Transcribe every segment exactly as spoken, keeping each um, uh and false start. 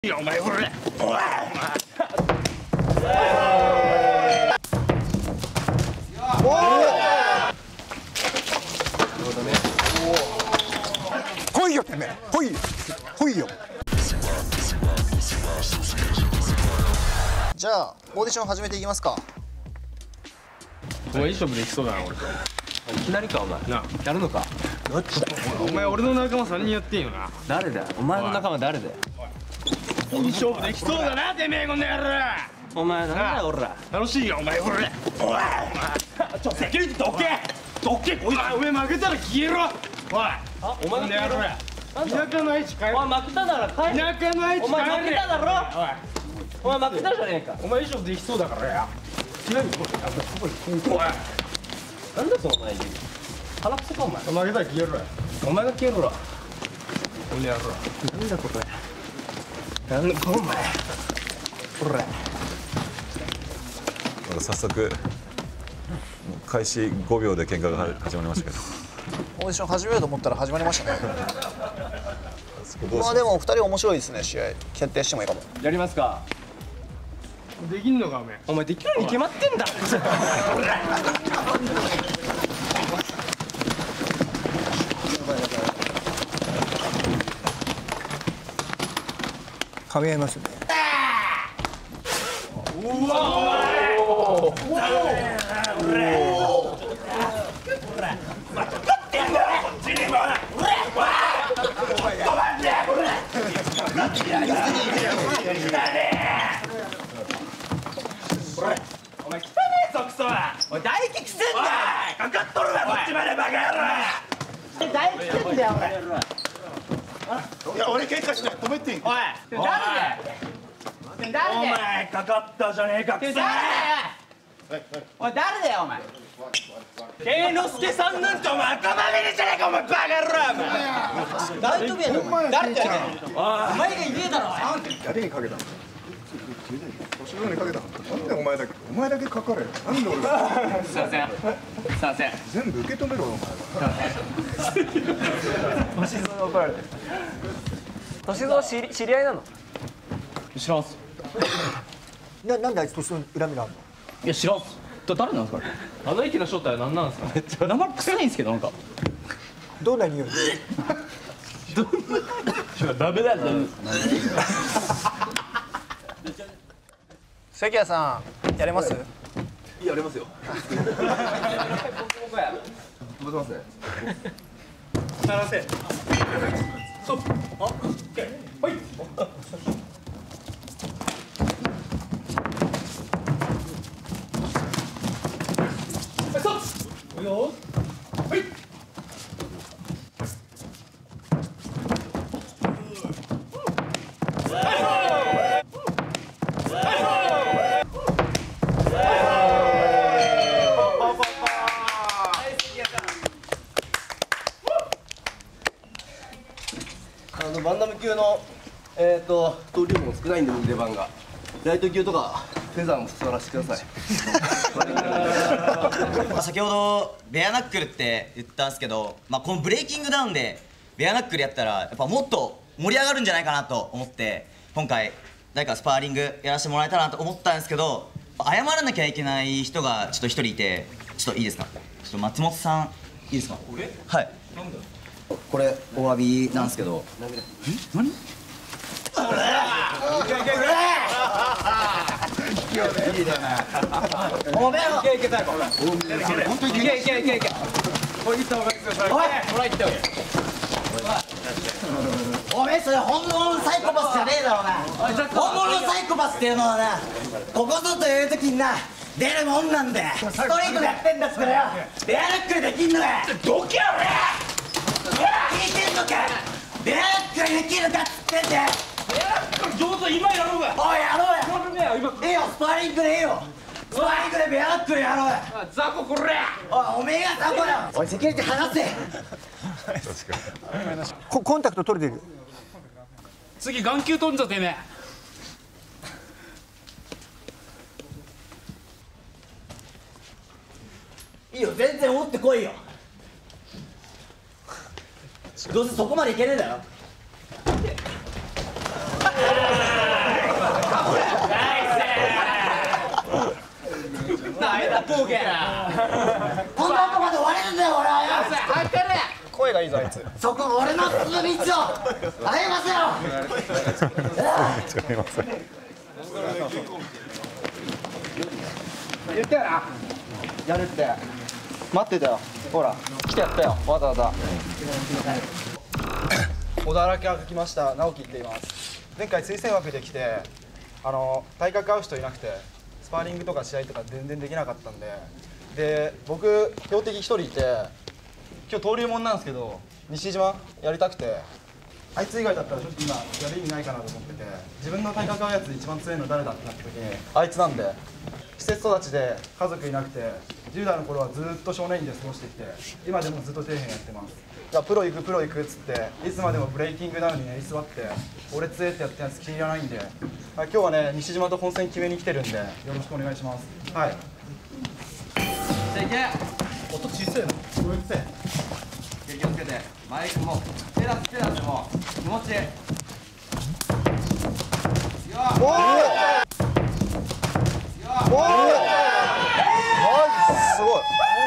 いやお前これおい来いよてめえ来いよ来いよ。じゃあオーディション始めていきますか。 お前いい勝負できそうだな俺と。 いきなりかお前なやるのか。 お前俺の仲間さんにんやってんよな。 誰だよお前の仲間誰だよ。 いい勝負できそうだなてめえこの野郎。 お前なんだよおら。 楽しいよお前これおいお前ちょセキュリティどけどけこいつお前負けたら消えろおいあお前がやろや田舎の愛知帰れ。 お前負けたなら帰れ。 田舎の愛知帰れ。 お前負けただろ。お前負けたじゃねえか。 お前以上できそうだからや。何これなんだこれおいなんだその前に腹くせかお前。 負けたら消えろや。 お前が消えろら。 この野郎なんだこれ。なんだこお前ほら。 なんか早速開始ごびょうで喧嘩が始まりましたけど、 オーディション始めようと思ったら始まりましたね。まあでもふたり面白いですね。試合決定してもいいかも。 やりますか。 できんのかお前。 お前できるに決まってんだ。 噛み合いますね。 うわお前汚ねえぞクソ。おい唾液くせんだ。かかっとるわこっちまでバカ野郎。 唾液くせんだよ俺。 いや俺喧嘩しない止めていい。 おい誰だよ。誰お前かかったじゃねえかクソ。 誰だよ。おい誰だよお前。 慶之助さんなんてお前赤まみれじゃねえかお前バカ野郎お前。 大丈夫やろお前。誰だよ。お前が言えだろ。 誰にかけたの？年上にかけた。なんでお前だけお前だけかかれ。なんで俺が。 すいません。すいません。 全部受け止めろお前は。 歳三が怒られてる。歳三知り知り合いなの？知らんす。 ななんであいつ年の恨みがあるの？ いや知らんす。だ誰なんですか。あの駅の正体は何なんですか。めっちゃ名前臭いんですけどなんか。 どんな匂い？ ダメだよ。 関谷さんやれます？ やれますよ。持てますね。 さらせ。そう。あ、オッケー。はい。いいよ。はい。 あのバンダム級のえっ、ー、と登竜門少ないんで出番がライト級とかフェザーも座らせてください。 まあ先ほどベアナックルって言ったんですけど、まあ、このブレイキングダウンでベアナックルやったらやっぱもっと盛り上がるんじゃないかなと思って今回誰かスパーリングやらせてもらえたらなと思ったんですけど、謝らなきゃいけない人がちょっと一人いて、ちょっといいですか。ちょっと松本さんいいですか。俺はいこれお詫びなんですけど。え何おめえいけいけたよ。本当にいけいけいけいけ。これいった方がいいですよ。おいほらいっておけ。おめえそれ本物のサイコパスじゃねえだろうな。本物のサイコパスっていうのはな、ここぞという時にな出るもんなんだよ。ストリートでやってんだっつったらよ、ベアナックルできんのか。どけよ俺。聞いてんのか。ベアナックルできるかっつってんだよ。 上手今やろうが。 おいやろうや。ええよスパーリングでええよ。スパーリングでベアナックルやろうや。 ザコこれ。 おいおめえがザコや。おいセキュリティ離せ。 ココンタクト取れてる。 次眼球取んぞてめえ。 いいよ全然持ってこいよ。どうせそこまでいけねえだろ。 なめたボケこんなとこまで割れるんだよ俺はよ。 早くやれ。 声がいいぞあいつ。 そこ俺の進む道を歩ませろ。 言ったよな。やるって待ってたよ。ほら来てやったよわざわざ。 小田原から来ました直樹って言います。前回推薦枠で来てあの体格合う人いなくてスパーリングとか試合とか全然できなかったんで、で僕標的一人いて今日登竜門なんですけど西島やりたくて、あいつ以外だったらちょっと今やる意味ないかなと思ってて、自分の体格合うやつ一番強いの誰だってなった時にあいつなんで、施設育ちで家族いなくてじゅう代の頃はずっと少年院で過ごしてきて今でもずっと底辺やってます。じゃあプロ行くプロ行くっつっていつまでもブレイキングダウンに居座って俺強えってやってるやつ気に入らないんで、今日はね西島と本戦決めに来てるんでよろしくお願いします。はい。 じゃあいけ。音小さいな。うるせえ。気をつけて。マイクも手出す手出すも気持ちいい。 おお。おお。すごい。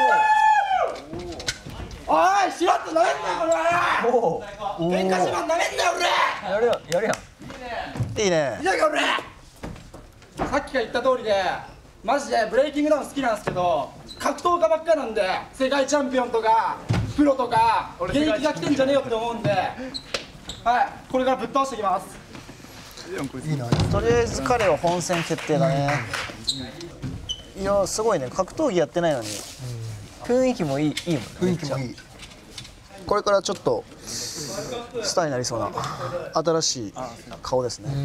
おい、しろっとなめんなよこれ。おお。喧嘩しまんなめんなよ俺。 やるよやるやん。 いいね。 いいじゃんか俺。さっきから言った通りでマジでブレイキングダウン好きなんですけど格闘家ばっかなんで世界チャンピオンとかプロとか現役が来てんじゃねえよって思うんで、はい、これからぶっ倒していきます。 いいな。とりあえず彼は本戦決定だね。いやすごいね、格闘技やってないのに雰囲気もいいいいもん。 雰囲気もいい。これからちょっとスターになりそうな新しい顔ですね。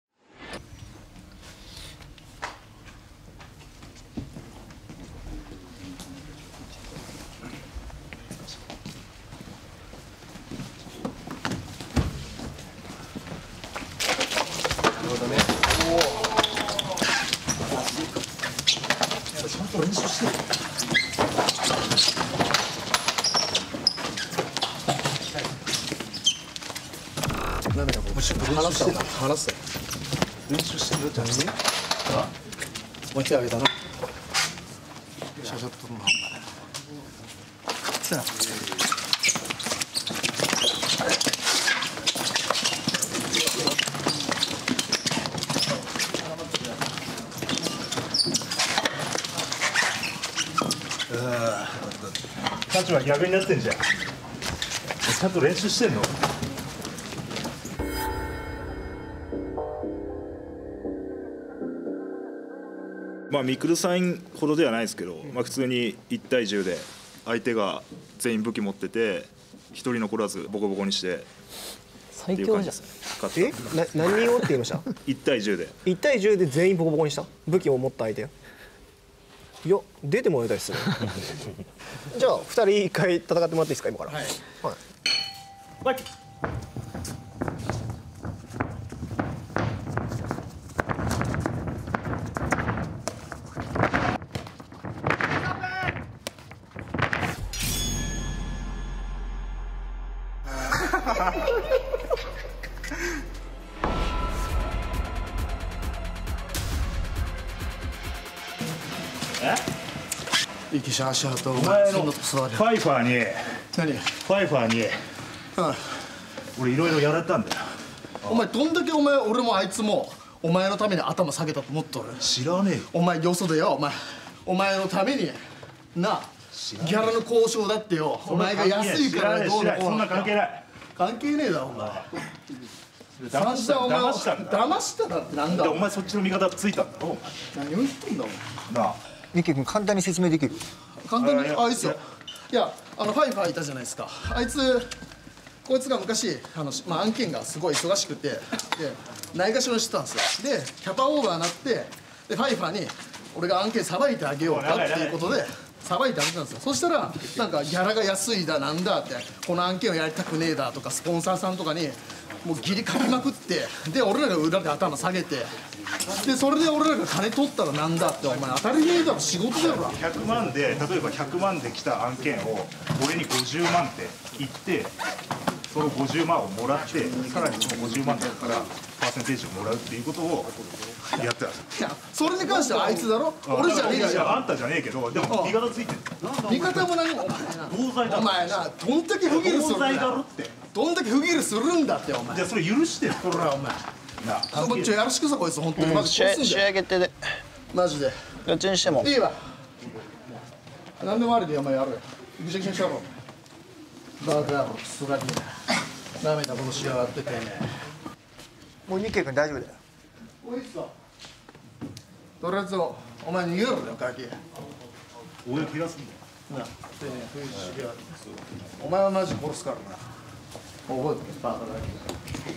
話す話す練習してるじゃんね。もう一回あげたな。シャシャッと撮るな。つな。 立場逆になってんじゃん。ちゃんと練習してんの？ まあミクルサインほどではないですけど、まあ、普通にいちたいじゅうで相手が全員武器持ってて一人残らずボコボコにして最強じゃん。 えな何人をって言いました？ いちたいじゅうでいちたいじゅうで全員ボコボコにした？武器を持った相手。いや出てもらいたいっすね。じゃあふたり一回戦ってもらっていいですか今から。はい、はい。 息シャーシャーとお前のファイファーに何ファイファーに俺いろいろやられたんだよ。 お前どんだけお前俺もあいつもお前のために頭下げたと思っとる。 知らねえよ。 お前よそでよお前お前のためになギャラの交渉だってよお前が安いからどうのこうの。 そんな関係ない。 関係ねえだろお前。 騙したお前騙したんだ。 騙しただってなんだ。 お前そっちの味方ついたんだろ。 何を言ってんだお前。 なあ。 ミッキー君簡単に説明できる？ 簡単にあいつよ。いやあのファイファーいたじゃないですか。あいつこいつが昔あの、まあ、案件がすごい忙しくてでないがしろにしてたんですよ。でキャパオーバーになってでファイファーに俺が案件さばいてあげようかっていうことでさばいてあげたんですよ。そしたらなんかギャラが安いだなんだってこの案件をやりたくねえだとかスポンサーさんとかにもうギリかきまくってで俺らが裏で頭下げてでそれで俺らが金取ったらなんだってお前当たり前だろ仕事だろ。 ひゃくまんで例えばひゃくまんで来た案件を俺にごじゅうまんって言ってそのごじゅうまんをもらってさらにそのごじゅうまんだからパーセンテージをもらうっていうことをやってたんですよ。 いやそれに関してはあいつだろ、俺じゃねえじゃん。 あんたじゃねえけど、でも味方ついてる。 味方も何も同罪だろ。 お前な、どんだけ不義理するんだ同罪だろって。 どんだけ不義理するんだってお前。 じゃあそれ許してよ。 ほらお前なあ、 こっちよろしくさこいつ本当にマジ試合試殺すんだよ合決定でマジで。 どっちにしてもいいわ。何でもありでお前やるよ。ぐちゃぐちゃにしたろ。バカ野郎クソガキだ。なめたことしやがっててね。 もう日系君大丈夫だよ。 おいっすわ。とりあえずお前逃げろよガキ。 俺怪我すんだよ。 な、てね、ふいしやがって。お前はマジ殺すからな。覚えてるバカガキ。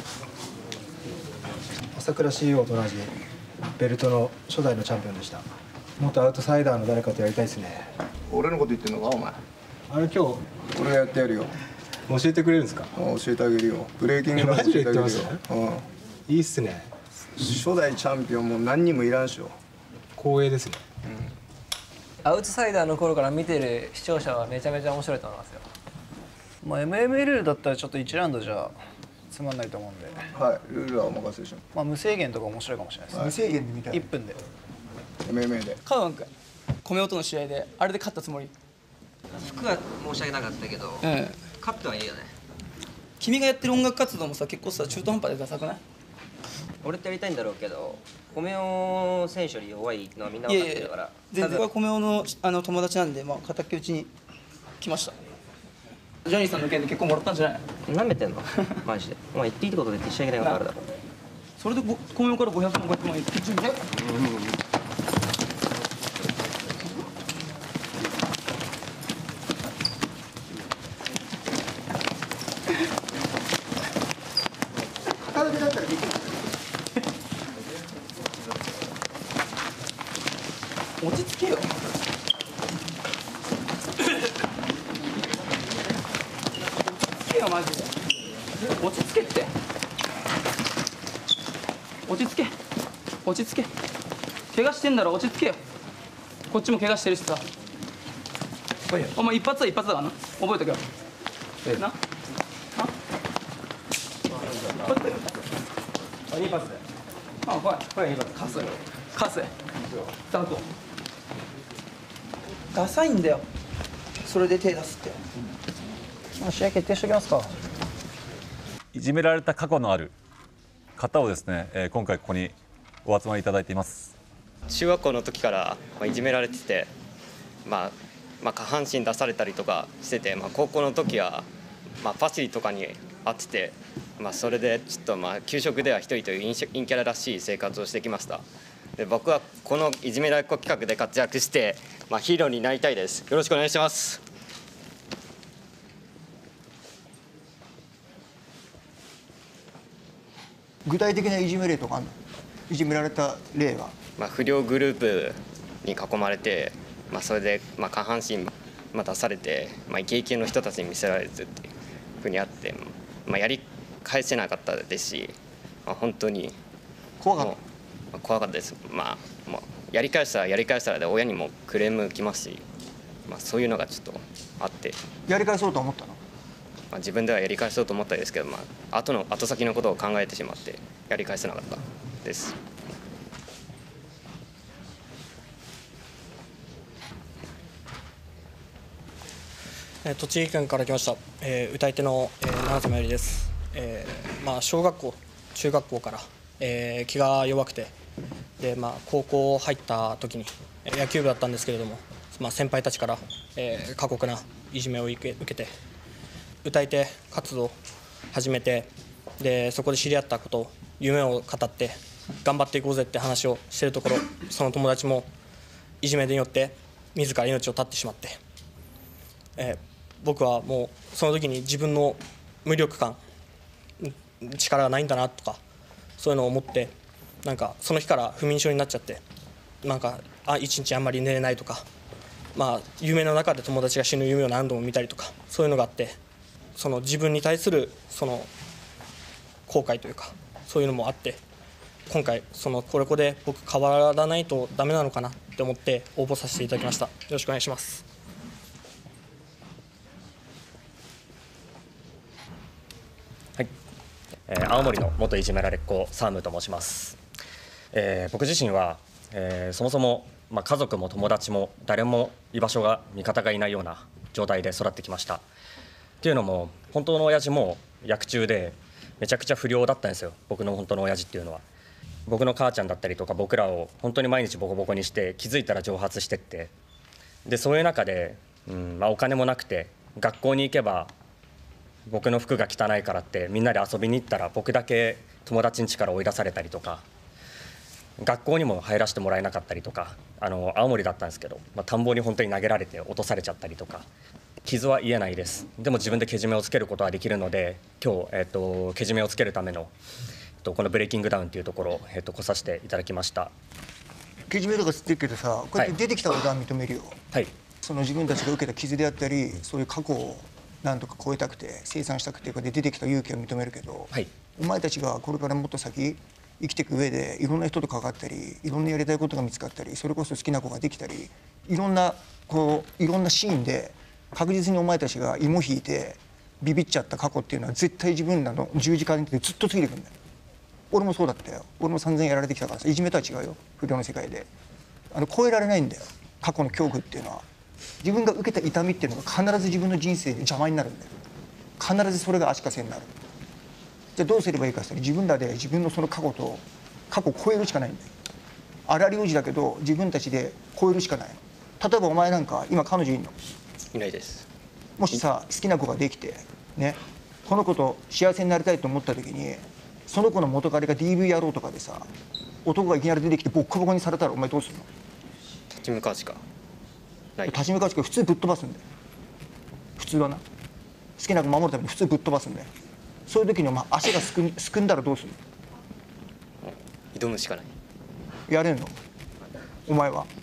朝倉 シーイーオー と同じベルトの初代のチャンピオンでした。元アウトサイダーの誰かとやりたいですね。 俺のこと言ってんのかお前。 あれ今日俺がやってやるよ。 教えてくれるんですか？ 教えてあげるよ。ブレイキングダウンマジで言ってます？ うん。 いいっすね。 初代チャンピオンも何人もいらんしょ。 光栄ですね。 アウトサイダーの頃から見てる視聴者はめちゃめちゃ面白いと思いますよ。 まあ エムエムエル だったらちょっといちラウンドじゃつまんないと思うんで、 はい、ルールはお任せします。 まあ無制限とか面白いかもしれないですね。 無制限で見たい。 いっぷんでエムエムエー で。 カウン君米音の試合であれで勝ったつもり？ 服は申し訳なかったけど、 うん、 勝ってはいいよね。 君がやってる音楽活動もさ結構さ中途半端でダサくない？ 俺ってやりたいんだろうけど、米尾選手より弱いのはみんな分かってるから。 全然僕は米尾のあの友達なんで、まあ敵討ちに来ました。ジョニーさんの件で結構もらったんじゃないの？ なめてんのマジで。お前言っていいことで言ってしちゃいけないことあるだろ。 それで米尾からごひゃくまんごひゃくまん言って準備で。 片手だったらできる。 落ち着けよ。マジで落ち着けって落ち着け落ち着け怪我してんだろ落ち着けよこっちも怪我してるしさお前一発は一発だからな覚えとけよななこれいいパスだよあこれこれいいパスカスカススタートダサいんだよそれで手出すって試合決定しておきますか。 いじめられた過去のある方をですね、えー、今回ここにお集まりいただいています。 中学校の時からいじめられてて、まあ、まあ下半身出されたりとかしてて、まあ、高校の時はまあパシリとかに会ってて、まあ、それでちょっとまあ給食では一人という陰キャラらしい生活をしてきました。で僕はこのいじめられっ子企画で活躍して、まあ、ヒーローになりたいです。よろしくお願いします。 具体的ないじめ例とかあるの？いじめられた例が。 まあ不良グループに囲まれて、まあ、それでまあ下半身ま出されて、まあ、イケイケの人たちに見せられるっていうふうにあって、まあ、やり返せなかったですし、まあ、本当に怖かった。 まあ、怖かったです。まあ、まあ、やり返したらやり返したらで親にもクレーム来ますし、まあ、そういうのがちょっとあって。 やり返そうと思ったの？ まあ、自分ではやり返そうと思ったんですけど、まあ後の後先のことを考えてしまってやり返せなかったです。 栃木県から来ました、えー、歌い手の、えー、長瀬まゆりです、えーまあ、小学校中学校から、えー、気が弱くてで、まあ、高校入った時に野球部だったんですけれども、まあ、先輩たちから、えー、過酷ないじめを受け、受けて歌い手活動を始めてでそこで知り合ったこと夢を語って頑張っていこうぜって話をしているところその友達もいじめによって自ら命を絶ってしまって、えー、僕はもうその時に自分の無力感力がないんだなとかそういうのを思ってなんかその日から不眠症になっちゃってなんかあ一日あんまり寝れないとか、まあ、夢の中で友達が死ぬ夢を何度も見たりとかそういうのがあってその自分に対するその後悔というかそういうのもあって今回そのこれこで僕変わらないとダメなのかなって思って応募させていただきました。よろしくお願いします。 はい、 えー、青森の元いじめられっ子サームと申します。えー、僕自身は、えー、そもそも、まあ、家族も友達も誰も居場所が味方がいないような状態で育ってきました。っていうのも本当の親父も役中でめちゃくちゃ不良だったんですよ、僕の本当の親父っていうのは。僕の母ちゃんだったりとか僕らを本当に毎日ボコボコにして気づいたら蒸発してって、でそういう中で、うんまあ、お金もなくて学校に行けば僕の服が汚いからってみんなで遊びに行ったら僕だけ友達ん家から追い出されたりとか、学校にも入らせてもらえなかったりとか、あの青森だったんですけど、まあ、田んぼに本当に投げられて落とされちゃったりとか、傷は癒えないです。でも自分でけじめをつけることはできるので、今日、えー、とけじめをつけるための、えー、とこのブレイキングダウンというところを、えー、と来させていただきました。 けじめとかつってるけどさ、こうやって出てきたことは認めるよ、 はい、 その自分たちが受けた傷であったり、そういう過去をなんとか超えたくて清算したくてこうやって出てきた勇気を認めるけど、 はい、 お前たちがこれからもっと先生きていく上でいろんな人と関わったり、いろんなやりたいことが見つかったり、それこそ好きな子ができたり、いろんなこういろんなシーンで確実にお前たちが芋引いてビビっちゃった過去っていうのは絶対自分らの十字架にずっとついてくるんだよ。俺もそうだったよ。俺も散々やられてきたからさ、いじめとは違うよ、不良の世界で。あの超えられないんだよ、過去の恐怖っていうのは。自分が受けた痛みっていうのが必ず自分の人生で邪魔になるんだよ。必ずそれが足かせになる。じゃあどうすればいいかって言ったら、自分らで自分のその過去と過去を超えるしかないんだよ。荒療治だけど自分たちで超えるしかないの。例えばお前なんか今彼女いんの？ いないです。 もしさ、好きな子ができてね、この子と幸せになりたいと思った時に、その子の元彼が ディーブイ 野郎とかでさ、男がいきなり出てきてボッコボコにされたらお前どうするの？ 立ち向かうしかない。 立ち向かうしか普通ぶっ飛ばすんだよ。普通はな、好きな子守るために普通ぶっ飛ばすんだよ。そういう時にお前足がすくん、すくんだらどうするの？ 挑むしかない。 やれんの？お前は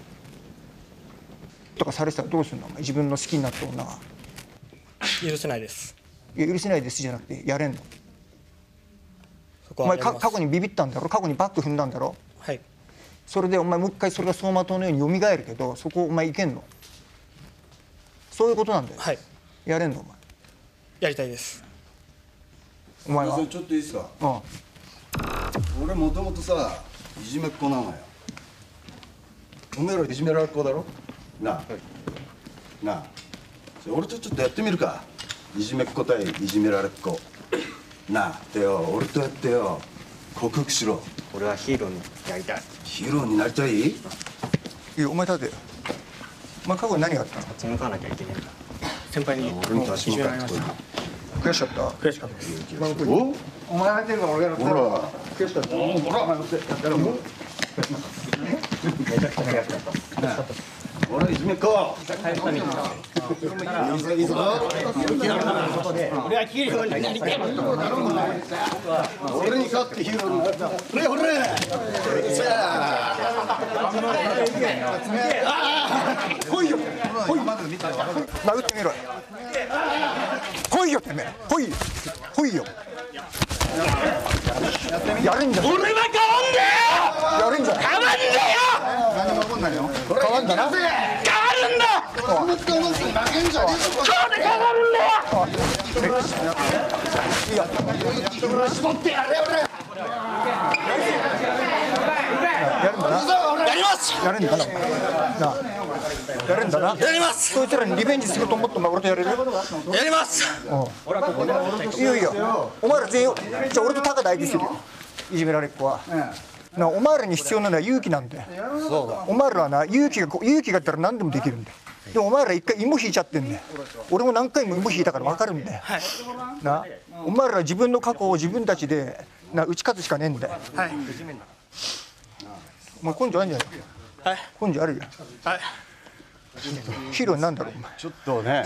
とかされてたらどうするの？お前自分の好きになった女が。 許せないです。 いや許せないですじゃなくてやれんの？お前か過去にビビったんだろ、過去にバック踏んだんだろ。 はい。 それでお前もう一回それが走馬灯のように蘇るけど、そこお前いけんの？そういうことなんだよ。 はい。 やれんのお前？ やりたいです。 お前は？ ちょっといいですか？ うん。 俺もともとさ、いじめっ子なのよ。おめえらいじめられっ子だろ？なあ、はい、なあ、俺とちょっとやってみるか。いじめっ子対いじめられっ子。なあってよ、俺とやってよ、克服しろ。 俺はヒーローになりたい。 ヒーローになりたい？いや、お前立てよ。お前過去に何があったの？ 立ち向かわなきゃいけないんだ。先輩に俺に立ち向かってこい。 悔しかった？ 悔しかったです。 お？ お前入ってるから俺がやったら。 ほら。 悔しかった。ほら、お前乗ってやったらもう。 めちゃくちゃ悔しかった。 俺いじめっ子。いいぞいいぞ。 俺はヒーローになりたい。 俺に勝ってヒーローになった。ほれほれ。さあ。 来いよ。来い。殴ってみろよ。来いよてめえ。来いよ。来いよ。やるんじゃ。 俺は変わんねえよ。 やるんじゃ。 変わんねえよ。 何も起こんないよ。変わんだな。 変わるんだ。 こんな使うの負けんじゃねえぞ。 これ変わるんだよ。 いや。 絞ってやれ俺。 やるんだな。 やります。 やるんだな。なあ。やるんだな。 やります。 そいつらにリベンジすると思ってお前俺とやれる？ やります。 いいよいいよ。お前ら全員じゃあ俺とタカで相手するよ。いじめられっ子は。なお前らに必要なのは勇気なんだよ。お前らはな勇気が勇気があったら何でもできるんだよ。でもお前ら一回芋引いちゃってんだよ。俺も何回も芋引いたから分かるんだよ。なお前らは自分の過去を自分たちでな打ち勝つしかねえんだよ。 はい。 お前根性あるんじゃないか。 はい。 根性あるよ。 はい。 ヒーローになんだろうお前。 ちょっとね。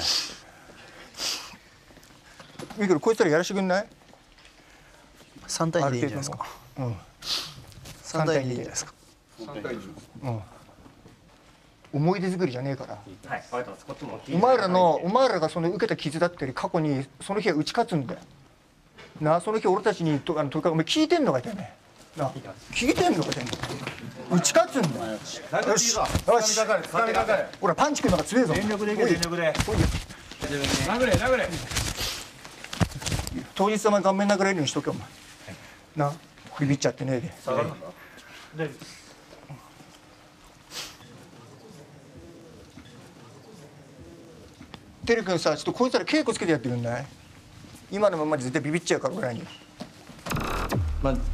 いいけどこいつらやらしてくんない？ 三対二でいいじゃないですか。 うん。 三対二でいいじゃないですか。 うん。思い出作りじゃねえから。 はい、分かってます。こっちも。 お前らのお前らがその受けた傷だったり過去にその日は打ち勝つんだよ。なあその日俺たちにとあのとかお前聞いてんのかてめえ。なあ聞いてんのかてめえ。打ち勝つんだよ。よし。よし。ほらパンチ君の方が強いぞ。 全力でいけ全力で。 来いよ。 殴れ殴れ。 当日はお前顔面殴られるようにしとけお前なビビっちゃってねえで下がるのか大丈夫です。 てるくんさちょっとこいつら稽古つけてやってくんない？今のままで絶対ビビっちゃうからぐらいに。 まあ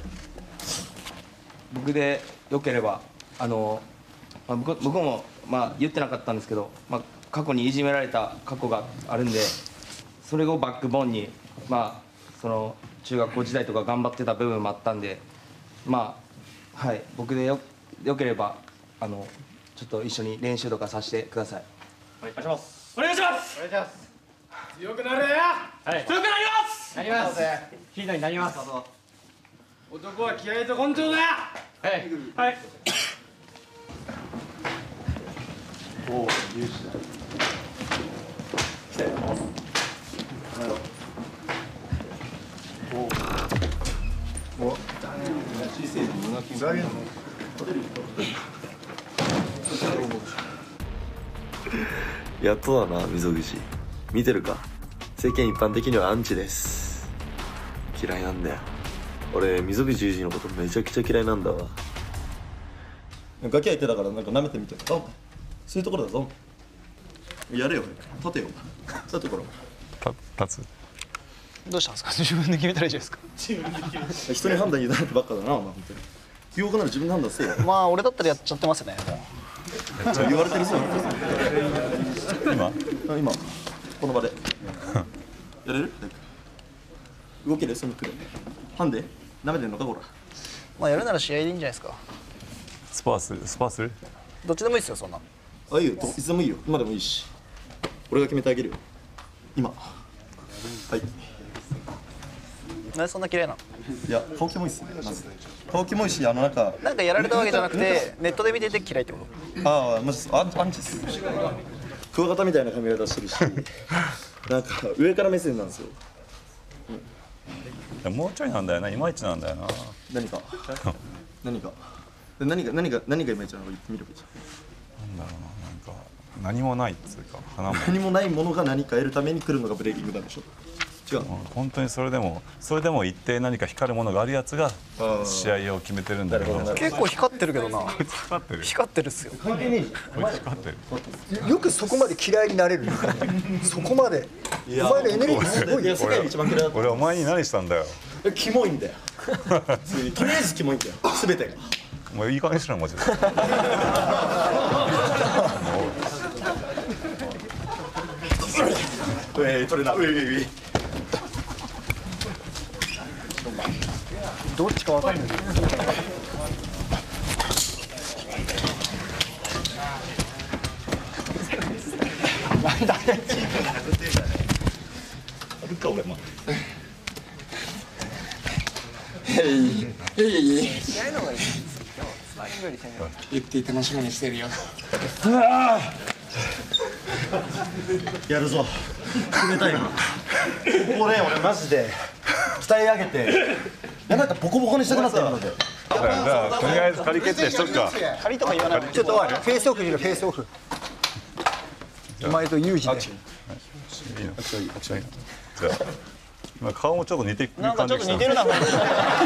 僕でよければあの、まあ、僕僕もまあ言ってなかったんですけど、まあ、過去にいじめられた過去があるんで、それをバックボーンにまあその中学校時代とか頑張ってた部分もあったんで、まあはい僕でよよければあのちょっと一緒に練習とかさせてください。 お願いします。 お願いしますお願いします。 強くなれや、はい、強くなりますなります。 ヒーローになります。男は気合と根性だ。はいはいおお、勇士だ。来たよ。おお。お。小さいのが気がいいの。 やっとだな、溝口。見てるか？世間一般的にはアンチです。嫌いなんだよ。俺、溝口裕二のことめちゃくちゃ嫌いなんだわ。 ガキ相手だからなんか舐めてみてるか？そういうところだぞ。やれよ、立てよ。立てこら。 立つ。 どうしたんですか？自分で決めたらいいじゃないですか。 自分で決める。人に判断委ねてばっかだな、お前本当に。記憶なら自分で判断せえよ。 まあ俺だったらやっちゃってますね。もう言われてるそう今今この場でやれる？動ける？そのくらいハンデ舐めてんのかこら。 まあやるなら試合でいいんじゃないですか。 スパーするスパーするどっちでもいいですよそんな。 あ、いいよ、いつでもいいよ。今でもいいし俺が決めてあげるよ今。はい。 なんでそんな綺麗なの？ いや、顔キモいっすね。まず顔キモいし、あのなんかなんかやられたわけじゃなくてネットで見てて嫌いってこと？ ああ、マジっす。アンアンチっす。クワガタみたいな髪型してるしなんか上から目線なんですよ。 いやもうちょいなんだよな、いまいちなんだよな。 何か何か何が何が何がいまいちなのか言ってみればいいじゃん。 なんだろうな、なんか何もないっつうか花も何もないものが何か得るために来るのがブレイキングなんでしょ。違う。 本当にそれでもそれでも一定何か光るものがあるやつが試合を決めてるんだけど、 結構光ってるけどな。 光ってる光ってるっすよ。 関係ねえじこいつ光ってる。 よくそこまで嫌いになれるそこまでお前のエネルギーすごいよ。 世界で一番嫌いだった。 俺お前に何したんだよ。 キモいんだよとりあえずキモいんだよ全てが。 お前いい加減にしろマジで。 うえ取れな、うえうえうえ。 どっちかわかんない。 なんだあるか俺も。へいへい。 試合の方がいい。スパーリングより攻めよう。 ゆってぃ楽しみにしてるよ。やるぞ。決めたい今。ここね、俺マジで鍛え上げてやばいったらボコボコにしたくなった今ので。 じゃあとりあえず仮決定しとくか。 仮とか言わない。 ちょっとフェイスオフしろ、フェイスオフ。お前とユージで。 いいの。じゃあまあ顔もちょっと似てるなんかちょっと似てるな。 確か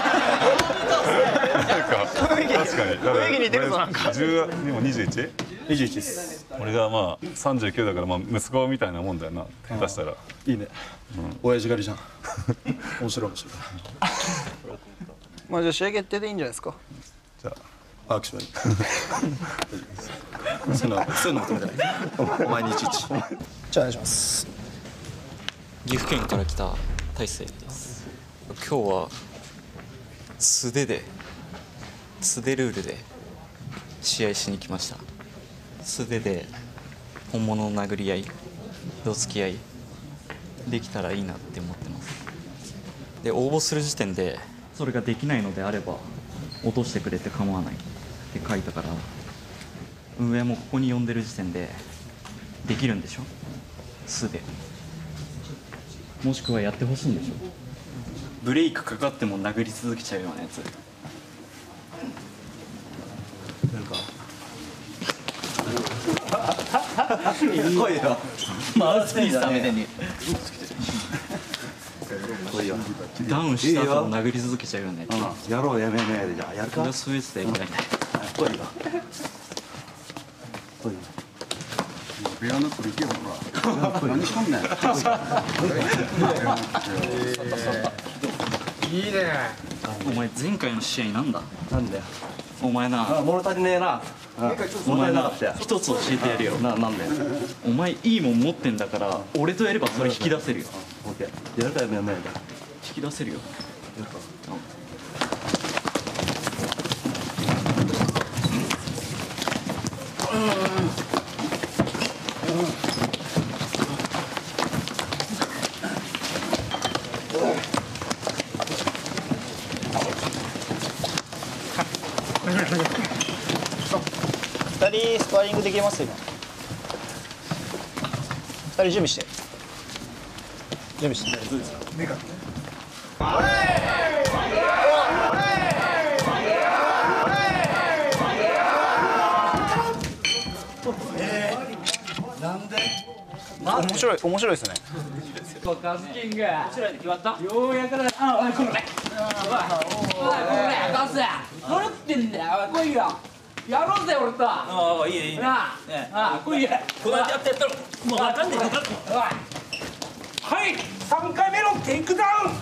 に。 雰囲気似てるぞなんか。 じゅうにもにじゅういち？ にじゅういちです。 俺がまあさんじゅうきゅうだからまあ息子みたいなもんだよな。下手したら。 いいね。親父狩りじゃん。面白い面白い。 まあじゃあ試合決定でいいんじゃないですか。 じゃあ、握手はいい。そういうのそういうの求めてない。お前にいちいち。 じゃあお願いします。 岐阜県から来た大勢です。今日は素手で素手ルールで試合しに来ました。素手で本物の殴り合い、どつき合いできたらいいなって思ってます。で応募する時点でそれができないのであれば落としてくれて構わないって書いたから、運営もここに呼んでる時点でできるんでしょ、素手。もしくはやってほしいんでしょ。ブレイクかかっても殴り続けちゃうようなやつ。 なんか声がマウスピースためてに。 こよダウンした後も殴り続けちゃうよね。 やろうやめやめやでじゃあやるか。 そういうやつだよね。 来いよ。来いよ。ベアナックル行けよほら。何しとんねん。 いいね。お前前回の試合なんだ。 なんだよ。 お前な。 あ物足りねえな。 お前な一つ教えてやるよ。 ななんで。 お前いいもん持ってんだから俺とやればそれ引き出せるよ。 オッケー。やるかやめやめやだ。 引き出せるよ。 やるか。 ふたりスパーリングできます今。ふたり準備して準備してどうですか。目がなんで面白い面白いですね。 カズキング面白いで決まった。ようやくだ。あおいこれおいこれカズ何ってんだよ。おい来いよやろうぜ俺と。ああいいねいいね。なああ来いよ。こうやってやってやったらもうわかんねえ。おいはいさんかいめのテイクダウン。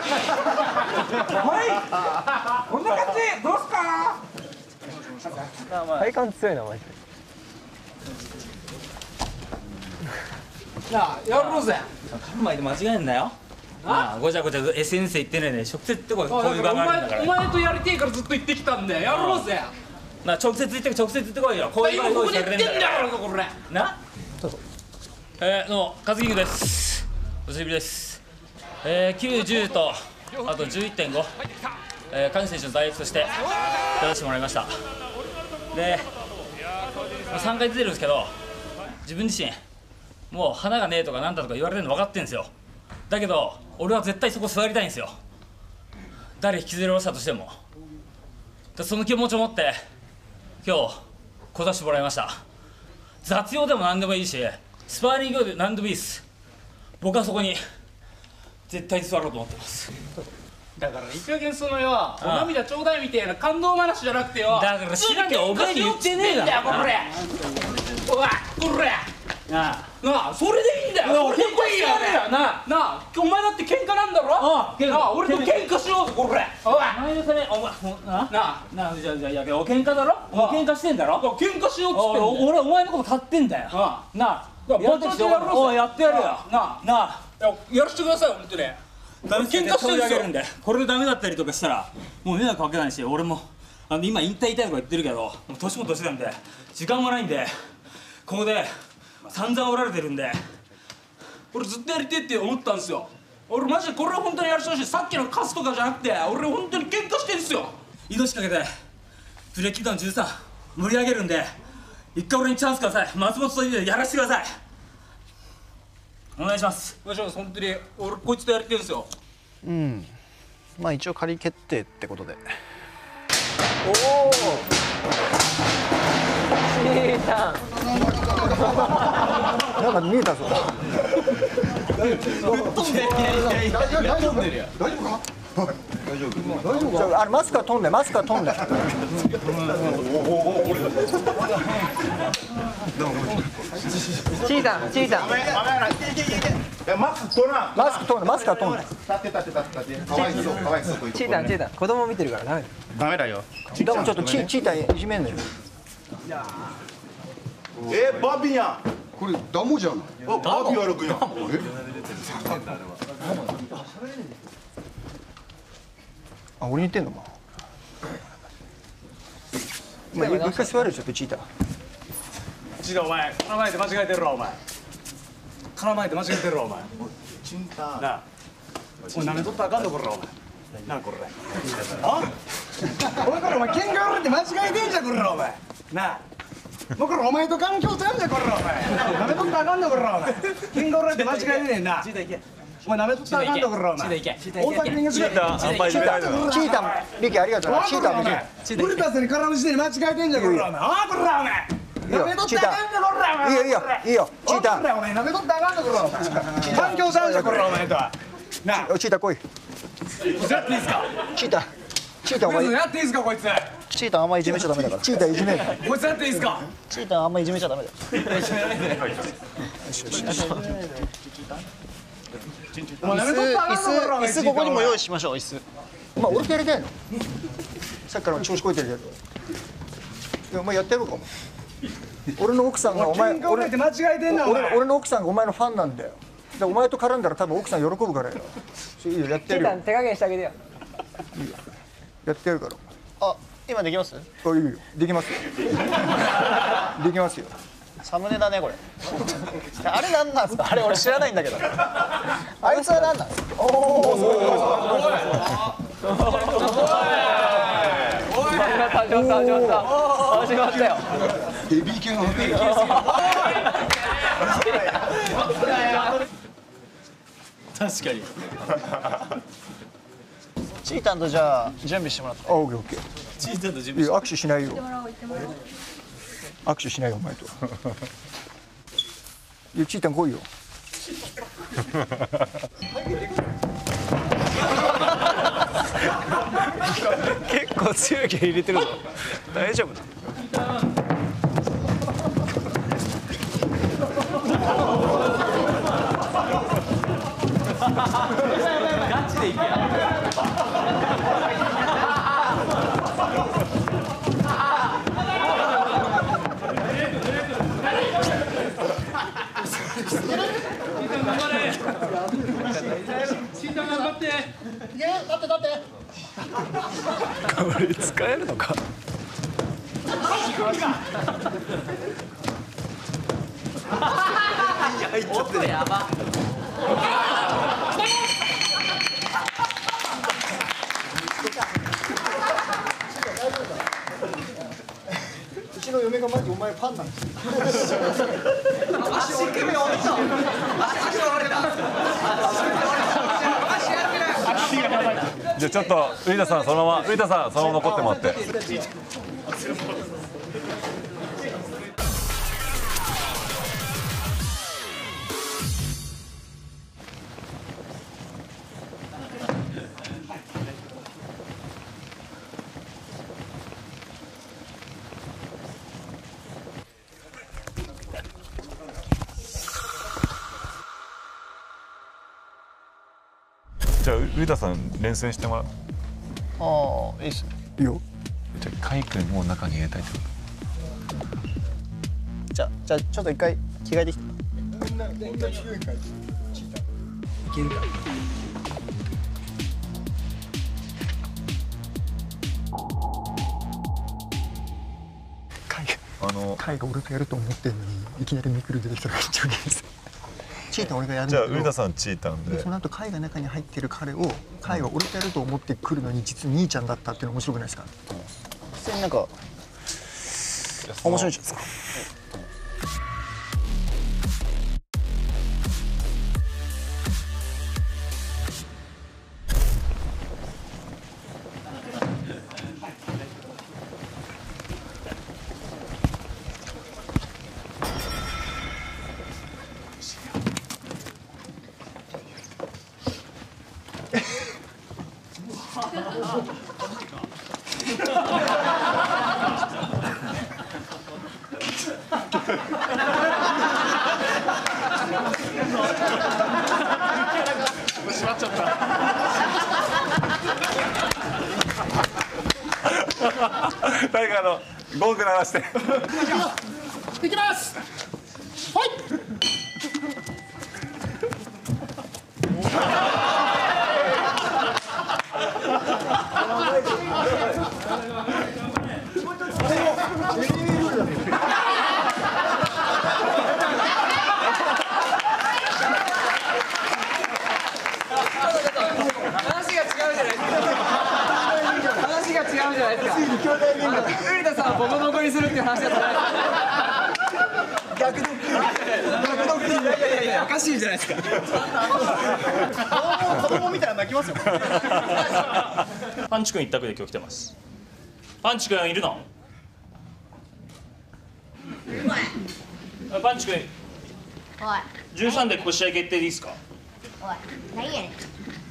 はいこんな感じどうすか。 体感強いなマジで。 なあやろうぜ。 カルマで間違えんなよ。なあごちゃごちゃ エスエヌエス 言ってないで直接言ってこい。こういう場があるんだから。 お前とやりてえからずっと言ってきたんだよ。やろうぜ。 なあ直接言って直接言ってこいよ。こういう場用意されてんだから。 これな。えー、どうもカズキングです。お久しぶりです。えー、きゅう、じゅうとあと じゅういってんご、えー、カズ選手の代役として出させてもらいました。でさんかい出てるんですけど自分自身もう花がねえとかなんだとか言われてるの分かってるんですよ。だけど俺は絶対そこ座りたいんですよ。誰引きずり下ろしたとしても。その気持ちを持って今日来させてもらいました。雑用でも何でもいいしスパーリングで何でもいいです。僕はそこに絶対に座ろうと思ってます。 だからいい加減そのよお涙ちょうだいみたいな感動話じゃなくてよ。 だから知らんけどお前に言ってねえだろ。 これおいこれなあなあそれでいいんだよ。俺でいいよね。なあなあお前だって喧嘩なんだろ。ああ俺と喧嘩しようぜこれ。おいお前のためお前なあなあじゃあじゃあいやお喧嘩だろ。お喧嘩してんだろ。 喧嘩しようっつってんだよ。 俺お前のこと買ってんだよ。なあやってきておいやってやるよ。なあなあやらせてください本当に。 ダメ喧嘩してるんですよ。これでダメだったりとかしたらもう迷惑かけないし俺もあの今引退痛いとか言ってるけどもう年も年なんで時間もないんでここで散々おられてるんで俺ずっとやりてえって思ったんですよ。俺マジでこれは本当にやらせてほしい。さっきのカスとかじゃなくて俺本当に喧嘩してるんですよ。 命かけてプレー期間じゅうさん盛り上げるんで一回俺にチャンスください。松本とやらせてください。お願いします。 お願いします本当に。俺こいつとやりてえんですよ。 うんまあ一応仮決定ってことで。 おおシータンなんか見えたぞ。 大丈夫大丈夫大丈夫か。大丈夫大丈夫か。 あれマスクは飛んでマスクは飛んで。 チータンチータンマスク取らん。 マスク飛んでマスクは飛んで。 立って立って立って立って。かわいそうかわいそう。 チータンチータン子供見てるからダメだ。 ダメだよ。 でもちょっとチチーターいじめんのよ。 えバビやん。 これダモじゃん。あバビやるくやん。 あ俺に言ってんのか。まあ一回座るでしょチーター。 チーターお前絡まえて間違えてるわお前。絡まえて間違えてるわお前。 チンタなあお前舐めとったらあかんのこれお前。なあこれあお前これお前喧嘩売るって間違えてんじゃんこれお前なあもうこれお前と環境ちゃうんじゃんこれお前舐めとったらあかんのこれお前喧嘩売るって間違えてねんなお前舐めとったらあかんのこれお前大崎君がチーターチーターリキありがとう。チーター別にブルタスに絡む時点で間違えてんじゃんこれお前ああこれお前舐めとったらあかんのこれお前いいよいいよいいよチーターお前舐めとったらあかんのこれお前環境ちゃうんじゃんこれお前とはなあチーター来い。 やっていいですか。 チーターチーターお前やっていいですかこいつ。 チーターあんまいじめちゃダメだから。チーターいじめこいつやっていいですか。 チーターあんまいじめちゃダメだよ。 いじめないで。 よしよしよし。 お椅子椅子椅子ここにも用意しましょう。椅子。まあ俺とやりたいの。さっきから調子こいてるけど。いやお前やってやろうかも。俺の奥さんがお前俺間違えてんなお前。 俺俺の奥さんがお前のファンなんだよ。でお前と絡んだら多分奥さん喜ぶからよ。いいよやってやるよ。 手加減してあげてよ。 いいよやってやるから。 あ今できます？ あいいよできますよ。できますよ。 サムネだねこれ。あれなんなんすか？あれ俺知らないんだけど。あいつはなんなんですか？おお。 上手上手上手始まったよ。 ヘビー級のヘビー確かに。 チータンとじゃあ準備してもらって。 あオッケーオッケー。 チータンと準備。いや握手しないよ。握手しないよお前と。いやチータン来いよ。 結構強い気入れてるぞ。大丈夫？ ガチでいけや。 チータン頑張って。いけ立って立って。これ使えるのか。 入っちゃってる。やば。 うちの嫁がマジお前ファンなんですよ。 足首折れた。足折れた。 じゃあちょっとウリタさんそのままウリタさんそのまま残ってもらって。じゃあウリタさん連戦してもらう。 ああいいっすね。 いいよ。 じゃあカイ君も中に入れたいってこと。 じゃあじゃあちょっと一回着替えてきて。 こんなこんな強いかい。チーター。いけるか。 あのカイが俺とやると思ってんのにいきなりミクル出てきたからめっちゃウケです。チーター俺がやるんだけど。 じゃあウリタさんチーターで。 その後カイが中に入ってる彼をカイが俺とやると思ってくるのに実に兄ちゃんだったっていうの面白くないですか。 普通になんか面白いじゃないですか。 しまっちゃった。 誰かあのゴング鳴らして。 いきます。はい。 ウリタさんボコボコにするっていう話だった。 逆ドッキリ。逆ドッキリ。いやいやいやおかしいじゃないですか。 子供みたいな泣きますよ。 パンチ君一択で今日来てます。パンチ君いるの？パンチ君。 おい。 じゅうさんでここ試合決定でいいですか？ おい。何やねん。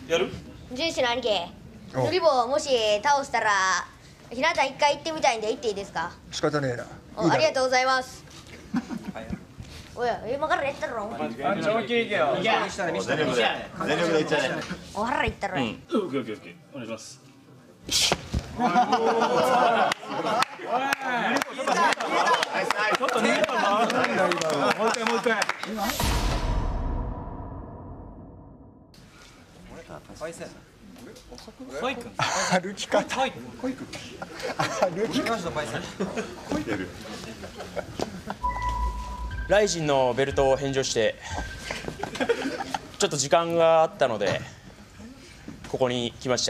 やる？ ジューシーの兄貴、ドリボーもし倒したらひなた一回行ってみたいんで行っていいですか？ 仕方ねえな。 おありがとうございます。おい今からやったろ。思いっきりいけよ。全力で全力でいっちゃえ。お腹いったろ。うん。オッケーオッケーオッケー。お願いします。ちょっとね。もう一回もう一回。 歩き方。歩き方。 ライジンのベルトを返上してちょっと時間があったのでここに来ました。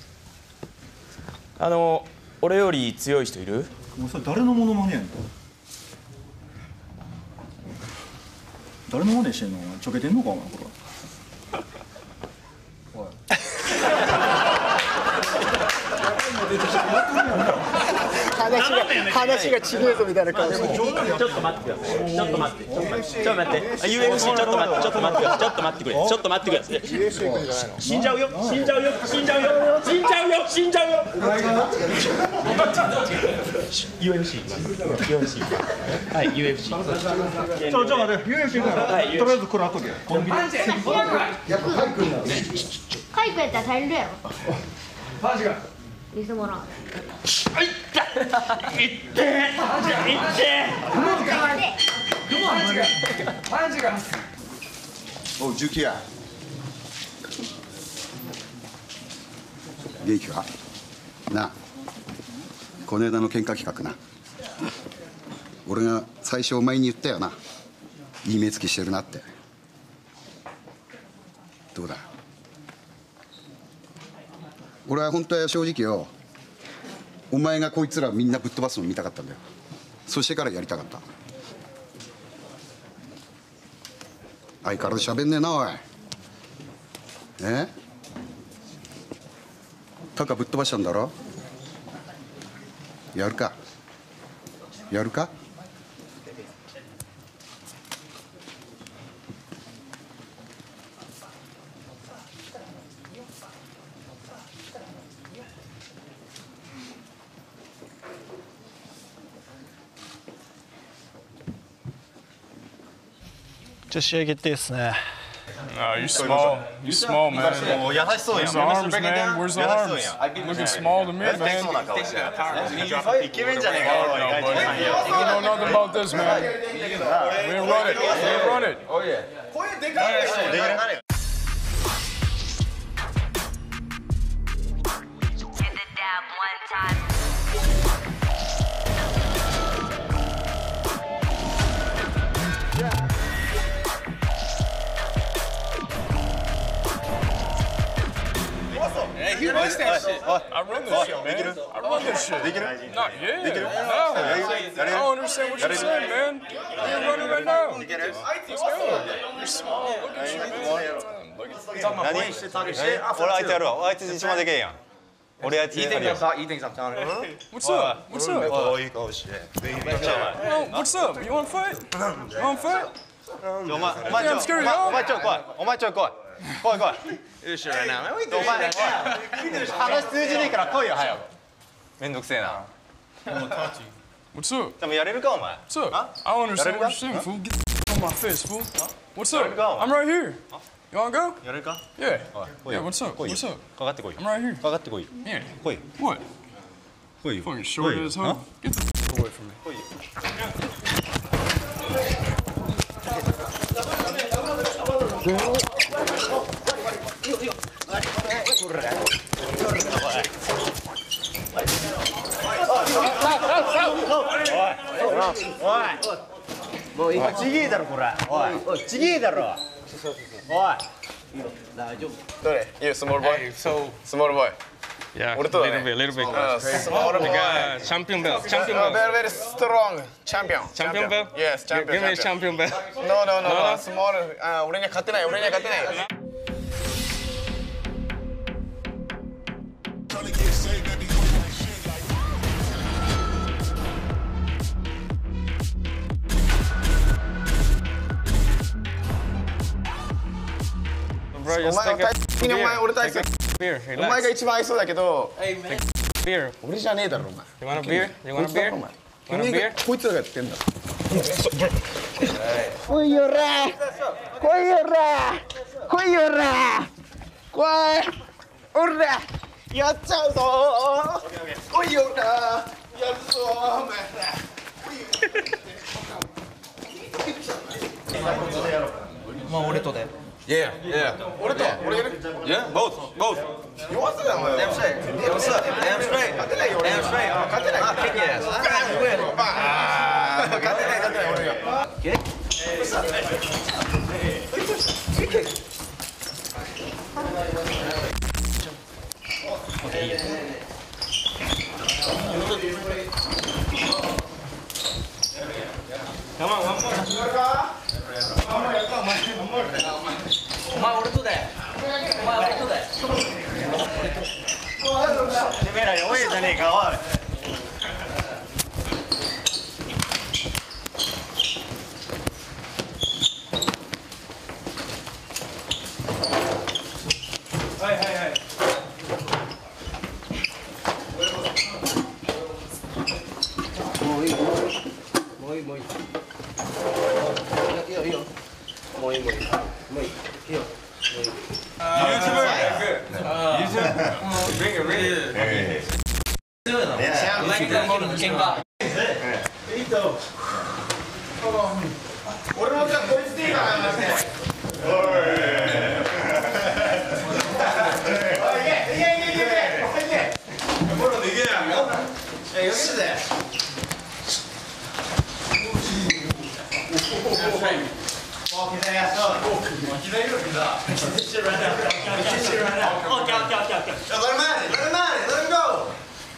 あの俺より強い人いる？ もうそれ誰のモノマネやねん。誰のマネしてんの？ちょけてんのかお前これ。おい。 話が話がちげえぞみたいな顔して。 ちょっと待ってください。ちょっと待って。ちょっと待って。ユーエフシー ちょっと待って。ちょっと待ってください。ちょっと待ってくれ。ちょっと待ってください。死んじゃうよ。死んじゃうよ。死んじゃうよ。死んじゃうよ。死んじゃうよ。ユーエフシー いきます。ユーエフシー はい、ユーエフシー。 ちょちょ待って。ユーエフシー からとりあえずこれあっとけ。 カイクやったら大変だやろ。 マジか。 見せもらう。 いったいっていってマジかおうジュキヤ元気かなあこの間の喧嘩企画な俺が最初お前に言ったよないい目つきしてるなってどうだ俺は本当は正直よお前がこいつらみんなぶっ飛ばすの見たかったんだよそしてからやりたかった相変わらず喋んねえなおいえタカぶっ飛ばしたんだろやるかやるかじゃあ試合決定ですね。 No, you small. You small, man. Where's the arms, man? Where's the arms? Looking small to me, man. You don't know nothing about this, man. We didn't run it. We didn't run it. Oh, yeah. Hey, he runs that shit. I run this shit, man. I run this shit. Not yet. No. I don't understand what you're saying, man. You're running right now. Let's go. You're small. Look at you, man. Look at you. 何？俺相手やるわ。あいつ一番でけえやん。俺やつやるよ。 Ethan's up town. What's up? What's up? Oh, oh shit. What's up? You want to fight? You want to fight? お前お前ちょお前ちょ来い。お前ちょ来い。来い来い。 You sure right now, man? お前話通じねえから来いよ早く。めんどくせえな。 What's up? でもやれるかお前。 What's up? I don't understand what you're saying, fool. Get the on my face, fool. What's up? I'm right here. You wanna go? やれるか Yeah. 来い Yeah, よ what's up? 来いよ What's up? かかってこい I'm right here. かかってこい Yeah. 来い What? 来いよ Fucking short ass hoe. Get the away from me. 来いよもう今ちげえだろこれ。おいおいちげえだろ。おい。大丈夫。 どれ You small boy? Small boy. Yeah, a little bit, a little bit. Uh, small boy. Champion belt, champion belt. Very, very strong champion. Champion belt? Yes, champion. Give me a champion belt. No, no, no, no. Small. あ、俺には勝てない。俺には勝てない。 Bro, just お前 take は a 体的にお前 beer. 俺体質 Take a beer. お前が Relax. 一番愛想だけど Beer. 俺じゃねえだろお前 You want a beer? You want a こいつだ beer? ろお前 You want a beer? こいつらがやってんだ来いよら来いよら来いよら来いおらやっちゃうぞ来いよらやるぞお前まあ俺とで Yeah, yeah. 俺と俺やる Yeah, both, both. 弱そうだお前 Damn straight. Yeah, what's up? Damn straight. 勝てないよ俺 Damn straight. 勝てない I'll kick your ass. Ah, you win. Ah, 勝てない勝てない俺が Come on, one more. お前俺とでお前俺とでてめえら弱えじゃねえか、おい。 はいはいはいもういい、もういい、もういい。いいよ、いいよ。もういい、もういい。もういい。いいよ。YouTuber! YouTube! Bring it, bring it. Yeah. いいと俺もじゃあこいつでいいかなマジでおいおいいけいけいけいけいけボロでいけやえよしでもう膝やそう膝いる膝膝right now膝 right now okay okay okay okay let him at it let him at it let him go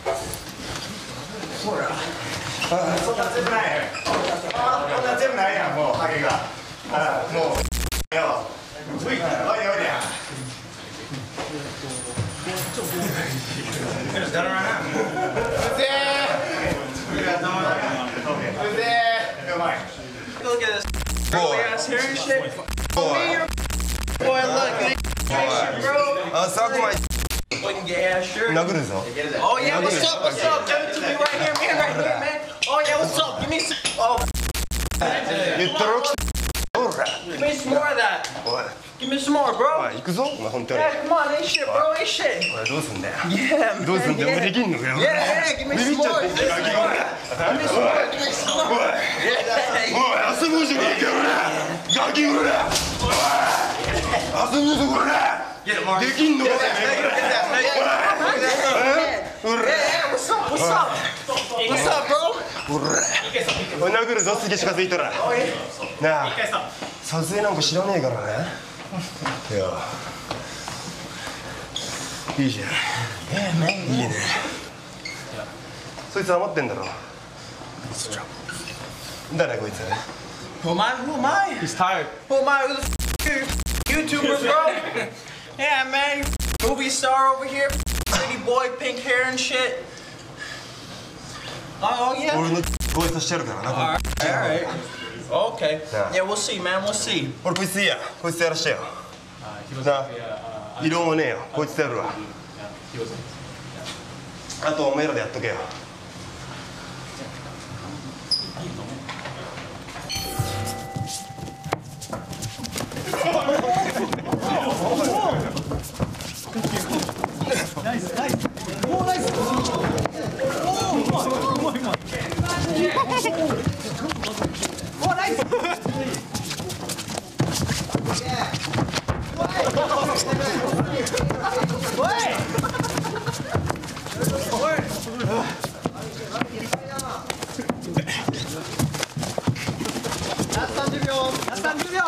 ほらそんな全部ないこんな全部ないやんもうハゲがあもうよついたよおいおいでやだらなうぜーうぜーうまい Look at this boy ass hair and shit boy boy look bro あさくまFucking gay ass shirt. Oh yeah, what's up? What's up? Give it to me right here, man, right here, man. Oh yeah, what's up? Give me some. Oh. Give me some more of that. Give me some more, bro. Yeah, come on, ain't shit, bro, ain't shit. Yeah, man. どうすんだよ、俺できんのかよ。 Yeah, yeah, give me some more. Give me some more. Give me some more. Give me some more. おい、遊ぶじゃねえかよ、ガキ売れ。遊ぶぞ、これ。できんのかよ。 Yeah, what's up? What's up? What's up, bro? おい、殴るぞ、すげえ近づいたら。なあ、撮影なんか知らねえからね。いや、いいじゃん。いいね。そいつ余ってんだろ。誰こいつ。 Who am I? Who am I? He's tired. Who am I? Who the f you? YouTuber, bro? Yeah, man. Movie star over here. Pretty boy, pink hair and shit. Oh, yeah? 俺のご挨拶してやるからな。 Alright. Okay. Yeah, we'll see, man. We'll see. 俺こいついいや。こいつやらしてよ。な、異論はねえよ。こいつやるわ。あとお前らでやっとけよ。 ナイスナイスおーナイスおーうまいうまいうまいおーナイスおいラストさんじゅうびょうラストさんじゅうびょう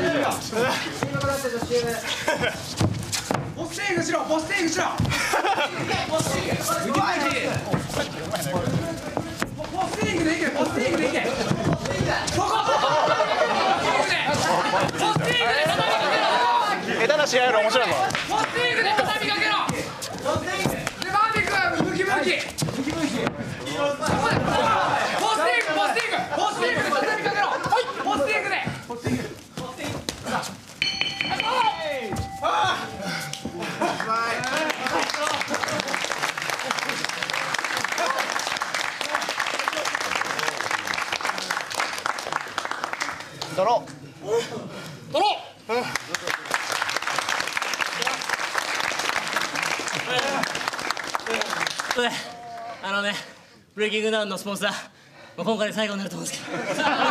ボステイグしろボステイグしろボステイグうまいボステイグでいけボステイグでいけここボステイグでボステイグで畳みかけろ下手な試合より面白いぞボステイグで畳みかけろボステイグでマーティックムキムキムキムキボステイグボステイグボステイグで畳みかけろはいボステイグでボステイグボステイグさあ取ろう取ろう、うんあのね、ブレイキングダウンのスポンサー、もう今回で最後になると思うんですけど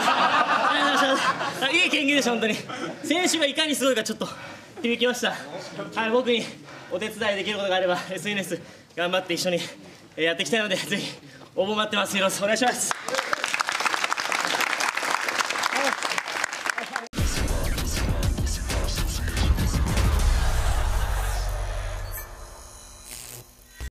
いい権限でしょ、本当に。選手がいかにすごいかちょっと響きました。はい、僕にお手伝いできることがあれば エスエヌエス 頑張って一緒にやっていきたいので、ぜひ応募待ってます。よろしくお願いします。